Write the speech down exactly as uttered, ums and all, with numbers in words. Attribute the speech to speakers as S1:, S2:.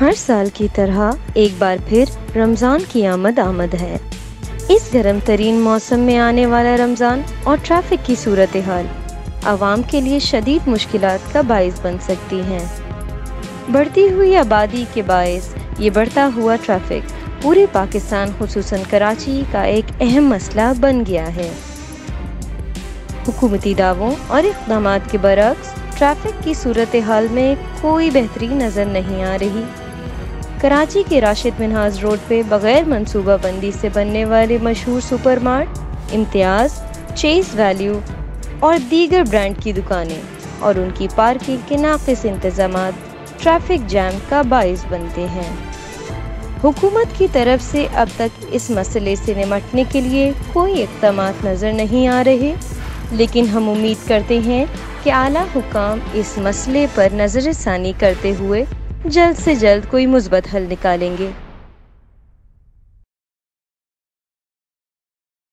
S1: ہر سال کی طرح ایک بار پھر رمضان کی آمد آمد ہے۔ اس گرم ترین موسم میں آنے والا رمضان اور ٹریفک کی صورتحال عوام کے لیے شدید مشکلات کا باعث بن سکتی ہیں۔ بڑھتی ہوئی آبادی کے باعث یہ بڑھتا ہوا ٹریفک پورے پاکستان خصوصاً کراچی کا ایک اہم مسئلہ بن گیا ہے۔ حکومتی دعووں اور اقدامات کے برعکس ٹریفک کی صورتحال میں کوئی بہتری نظر نہیں آ رہی۔ کراچی کے راشد منہاز روڈ پہ بغیر منصوبہ بندی سے بننے والے مشہور سپر مارٹ، امتیاز، چیز ویلیو اور دیگر برانڈ کی دکانیں اور ان کی پارکنگ کے ناقص انتظامات ٹریفک جام کا باعث بنتے ہیں۔ حکومت کی طرف سے اب تک اس مسئلے سے نمٹنے کے لیے کوئی اقدامات نظر نہیں آ رہے، لیکن ہم امید کرتے ہیں کہ اعلیٰ حکام اس مسئلے پر نظر ثانی کرتے ہوئے جلد سے جلد کوئی مثبت حل نکالیں گے۔